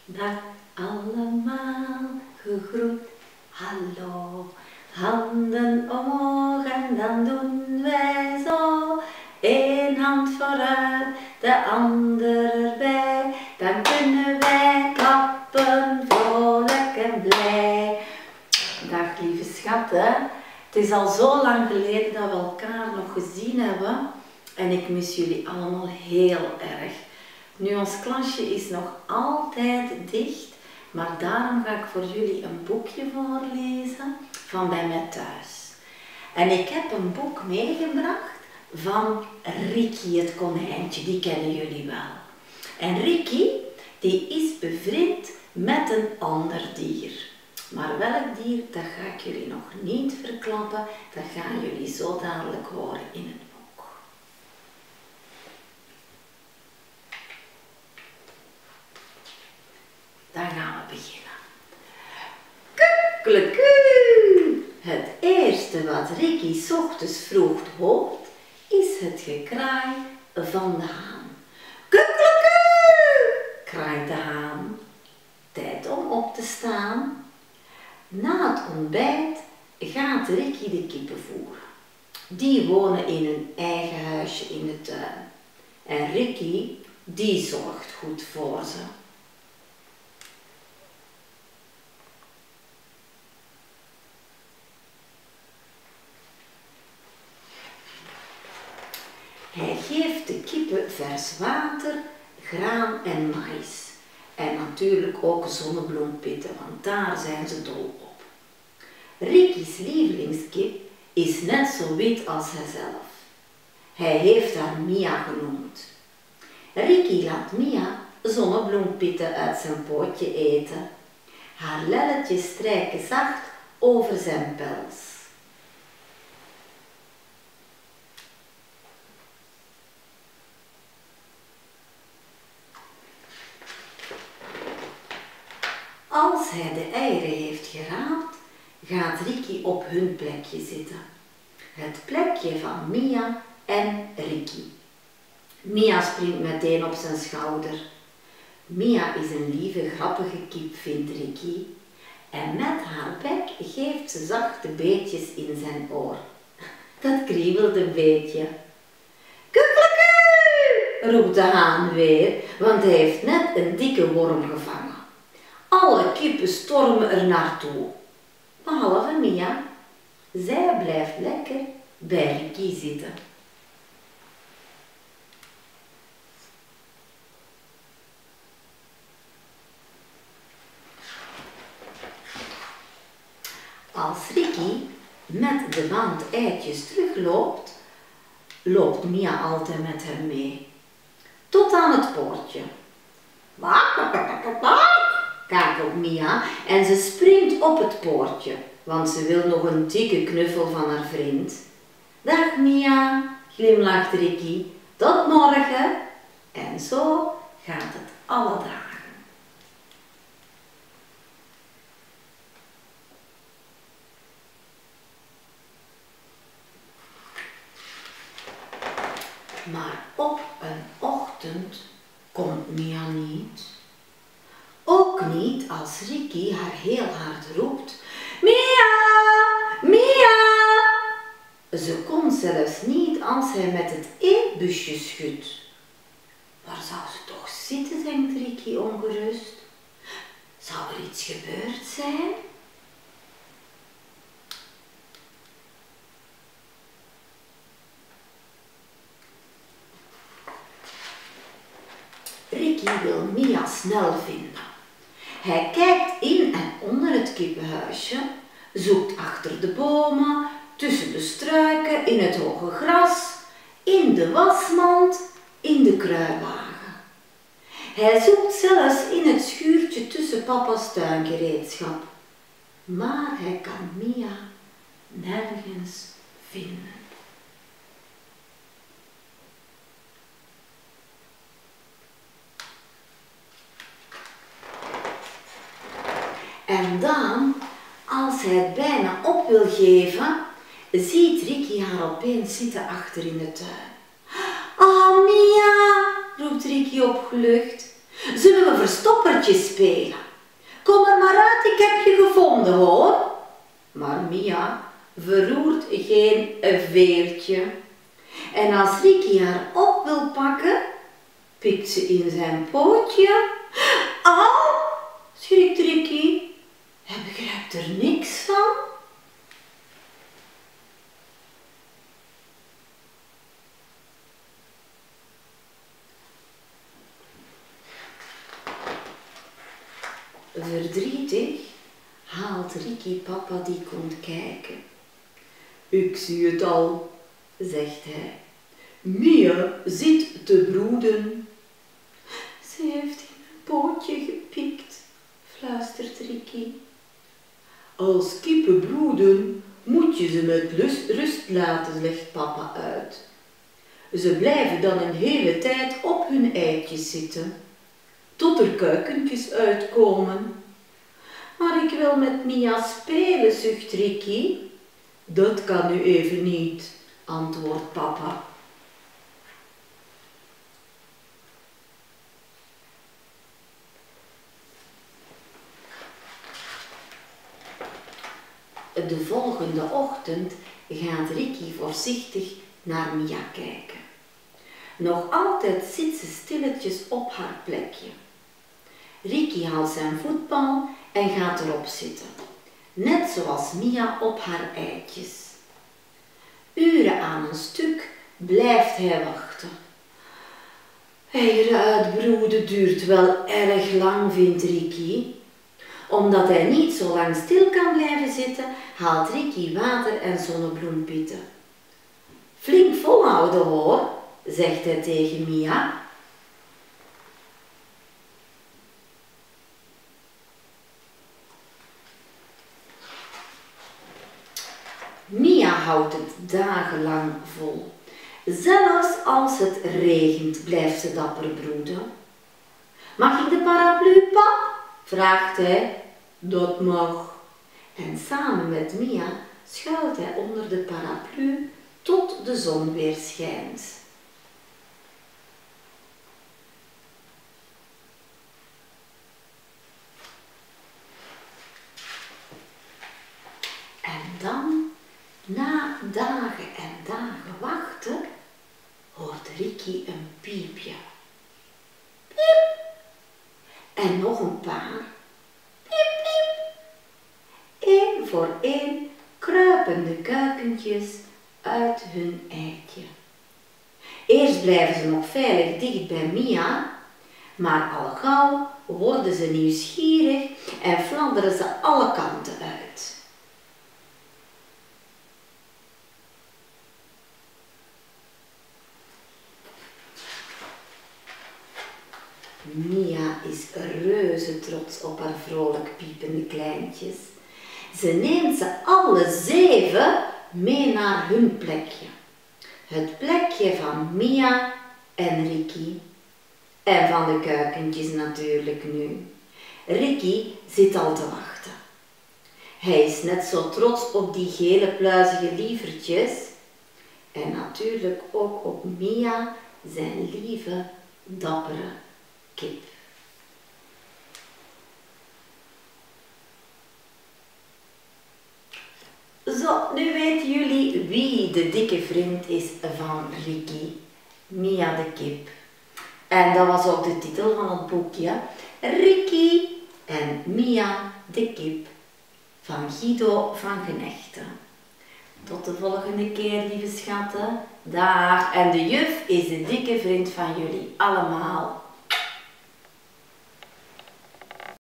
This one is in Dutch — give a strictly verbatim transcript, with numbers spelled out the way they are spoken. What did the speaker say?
Dag allemaal, gegroet, hallo. Handen omhoog en dan doen wij zo. Eén hand vooruit, de andere erbij. Dan kunnen wij klappen, vrolijk en blij. Dag lieve schatten. Het is al zo lang geleden dat we elkaar nog gezien hebben. En ik mis jullie allemaal heel erg. Nu, ons klasje is nog altijd dicht, maar daarom ga ik voor jullie een boekje voorlezen van bij mij thuis. En ik heb een boek meegebracht van Ricky het konijntje, die kennen jullie wel. En Ricky, die is bevriend met een ander dier. Maar welk dier, dat ga ik jullie nog niet verklappen, dat gaan jullie zo dadelijk horen in het boek. Dan gaan we beginnen. Kukkeleku! Het eerste wat Ricky 's ochtends vroeg hoort, is het gekraai van de haan. Kukkeleku! Kraait de haan. Tijd om op te staan. Na het ontbijt gaat Ricky de kippen voeren. Die wonen in een eigen huisje in de tuin. En Ricky, die zorgt goed voor ze. Hij geeft de kippen vers water, graan en maïs. En natuurlijk ook zonnebloempitten, want daar zijn ze dol op. Ricky's lievelingskip is net zo wit als hijzelf. Hij heeft haar Mia genoemd. Ricky laat Mia zonnebloempitten uit zijn pootje eten. Haar lelletjes strijken zacht over zijn pels. Als hij de eieren heeft geraapt, gaat Ricky op hun plekje zitten. Het plekje van Mia en Ricky. Mia springt meteen op zijn schouder. Mia is een lieve, grappige kip, vindt Ricky. En met haar bek geeft ze zachte beetjes in zijn oor. Dat kriebelt een beetje. Kukkeleku! Roept de haan weer, want hij heeft net een dikke worm gevangen. Alle kippen stormen er naartoe, behalve Mia. Zij blijft lekker bij Ricky zitten. Als Ricky met de wand eitjes terugloopt, loopt Mia altijd met hem mee. Tot aan het poortje. Kakelt Mia en ze springt op het poortje, want ze wil nog een dikke knuffel van haar vriend. Dag Mia, glimlacht Ricky, tot morgen. En zo gaat het alle dagen. Maar op een ochtend komt Mia niet. Ook niet als Ricky haar heel hard roept. Mia! Mia! Ze komt zelfs niet als hij met het eetbusje schudt. Waar zou ze toch zitten, denkt Ricky ongerust. Zou er iets gebeurd zijn? Ricky wil Mia snel vinden. Hij kijkt in en onder het kippenhuisje, zoekt achter de bomen, tussen de struiken, in het hoge gras, in de wasmand, in de kruiwagen. Hij zoekt zelfs in het schuurtje tussen papa's tuingereedschap. Maar hij kan Mia nergens vinden. En dan, als hij het bijna op wil geven, ziet Ricky haar opeens zitten achter in de tuin. Oh Mia, roept Ricky opgelucht. Zullen we verstoppertje spelen? Kom er maar uit, ik heb je gevonden hoor. Maar Mia verroert geen veertje. En als Ricky haar op wil pakken, pikt ze in zijn pootje. Au, schrikt Ricky. Hij begrijpt er niks van. Verdrietig haalt Ricky papa die komt kijken. Ik zie het al, zegt hij. Mia zit te broeden. Ze heeft in een pootje gepikt, fluistert Ricky. Als kippen broeden, moet je ze met lust, rust laten, legt papa uit. Ze blijven dan een hele tijd op hun eitjes zitten, tot er kuikentjes uitkomen. Maar ik wil met Mia spelen, zucht Ricky. Dat kan nu even niet, antwoordt papa. De volgende ochtend gaat Ricky voorzichtig naar Mia kijken. Nog altijd zit ze stilletjes op haar plekje. Ricky haalt zijn voetbal en gaat erop zitten, net zoals Mia op haar eitjes. Uren aan een stuk blijft hij wachten. Eieren uitbroeden duurt wel erg lang, vindt Ricky. Omdat hij niet zo lang stil kan blijven zitten, haalt Ricky water en zonnebloempitten. Flink volhouden hoor, zegt hij tegen Mia. Mia houdt het dagenlang vol. Zelfs als het regent blijft ze dapper broeden. Mag ik de paraplu, pap? Vraagt hij. Dat mag. En samen met Mia schuilt hij onder de paraplu tot de zon weer schijnt. En dan, na dagen en dagen wachten, hoort Ricky een piepje. Piep! En nog een paar. Piep, piep! Eén voor één kruipen de kuikentjes uit hun eitje. Eerst blijven ze nog veilig dicht bij Mia, maar al gauw worden ze nieuwsgierig en fladderen ze alle kanten uit. Mia is reuze trots op haar vrolijk piepende kleintjes. Ze neemt ze alle zeven mee naar hun plekje. Het plekje van Mia en Ricky. En van de kuikentjes natuurlijk nu. Ricky zit al te wachten. Hij is net zo trots op die gele pluizige lievertjes. En natuurlijk ook op Mia, zijn lieve, dappere kip. Zo, nu weten jullie wie de dikke vriend is van Ricky. Mia de kip. En dat was ook de titel van het boekje. Ricky en Mia de kip. Van Guido van Genechten. Tot de volgende keer, lieve schatten. Dag. En de juf is de dikke vriend van jullie allemaal.